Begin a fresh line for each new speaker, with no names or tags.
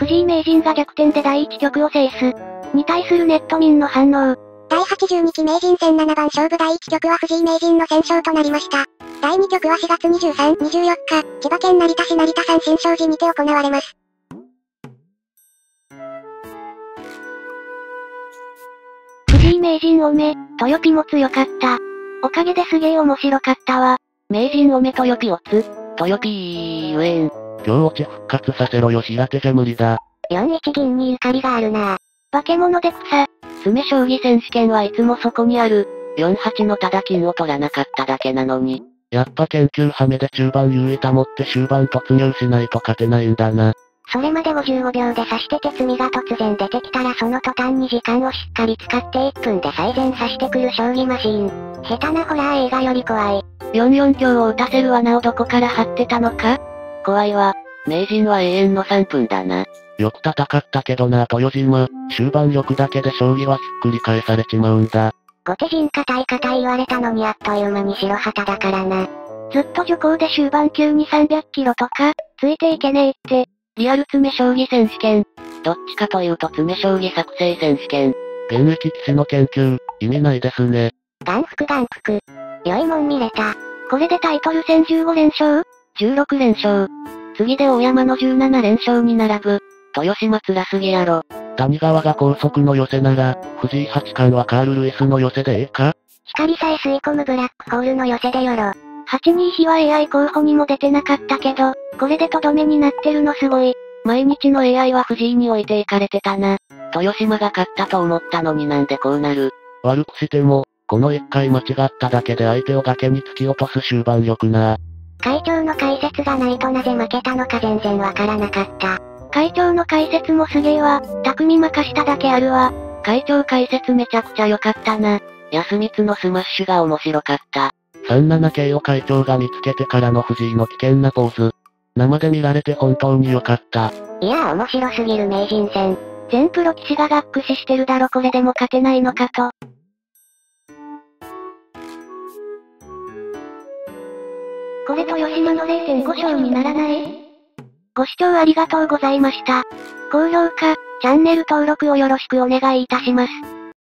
藤井名人が逆転で第1局を制す。に対するネット民の反応。
第82期名人戦7番勝負第1局は藤井名人の先勝となりました。第2局は4月23、24日、千葉県成田市成田山新勝寺にて行われます。
藤井名人おめ、豊ピも強かった。おかげですげえ面白かったわ。名人おめ豊ピオツ。豊ピーウェーン。
今日落ち復活させろよ平手じゃ無理だ。
4一銀にゆかりがあるな。
化け物で草。詰将棋選手権はいつもそこにある。
48のただ金を取らなかっただけなのに。
やっぱ研究ハメで中盤優位保って終盤突入しないと勝てないんだな。
それまで55秒で指してて詰みが突然出てきたらその途端に時間をしっかり使って1分で最善指してくる将棋マシーン。下手なホラー映画より怖い。
44強を打たせる罠をどこから張ってたのか？
怖いわ。名人は永遠の3分だな。
よく戦ったけどな豊島、終盤力だけで将棋はひっくり返されちまうんだ。
後手陣硬い言われたのにあっという間に白旗だからな。
ずっと徐行で終盤急に300キロとか、ついていけねえって。
リアル詰将棋選手権。どっちかというと詰将棋作成選手権。
現役棋士の研究、意味ないですね。
眼福。良いもん見れた。
これでタイトル戦15連勝
?16 連勝。次で大山の17連勝に並ぶ。豊島辛すぎやろ。
谷川が高速の寄せなら、藤井八冠はカール・ルイスの寄せでええか？
光さえ吸い込むブラックホールの寄せでよろ。
82比は AI 候補にも出てなかったけど、これでとどめになってるのすごい。
毎日の AI は藤井に置いていかれてたな。豊島が勝ったと思ったのになんでこうなる。
悪くしても、この1回間違っただけで相手を崖に突き落とす終盤力な。
会長の解説がないとなぜ負けたのか全然わからなかった。
会長の解説もすげえわ。匠任しただけあるわ。
会長解説めちゃくちゃ良かったな。安光のスマッシュが面白かった。
37系を会長が見つけてからの藤井の危険なポーズ。生で見られて本当に良かった。
いや面白すぎる名人戦。
全プロ棋士ががっくししてるだろこれでも勝てないのかと。これ豊島の 0.5 勝にならない？ご視聴ありがとうございました。高評価、チャンネル登録をよろしくお願いいたします。